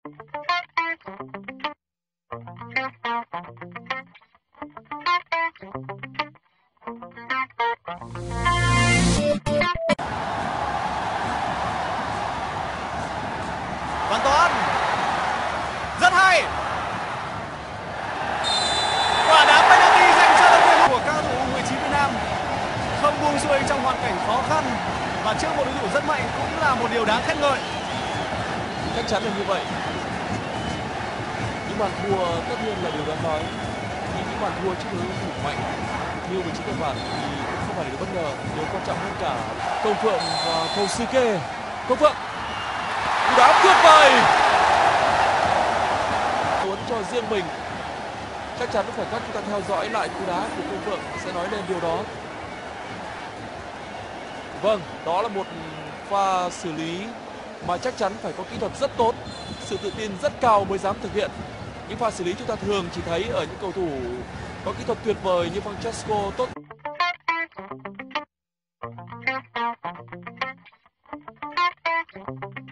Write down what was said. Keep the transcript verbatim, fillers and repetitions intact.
Hoàn toàn rất hay. Quả đá penalty dành cho đội tuyển của cao thủ u mười chín Việt Nam, không buông xuôi trong hoàn cảnh khó khăn và trước một đối thủ rất mạnh cũng là một điều đáng khen ngợi. Chắc chắn là như vậy. Những bàn thua tất nhiên là điều đáng nói, nhưng những bàn thua trước đối thủ mạnh như mười chín Nhật Bản thì cũng không phải là điều bất ngờ. Điều quan trọng hơn cả Công Phượng và Kosuke. Công Phượng, cú đá tuyệt vời, muốn cho riêng mình. Chắc chắn khoảnh khắc chúng ta theo dõi lại cú đá của Công Phượng sẽ nói lên điều đó. Vâng, đó là một pha xử lý mà chắc chắn phải có kỹ thuật rất tốt, sự tự tin rất cao mới dám thực hiện. Những pha xử lý chúng ta thường chỉ thấy ở những cầu thủ có kỹ thuật tuyệt vời như Francesco Totti.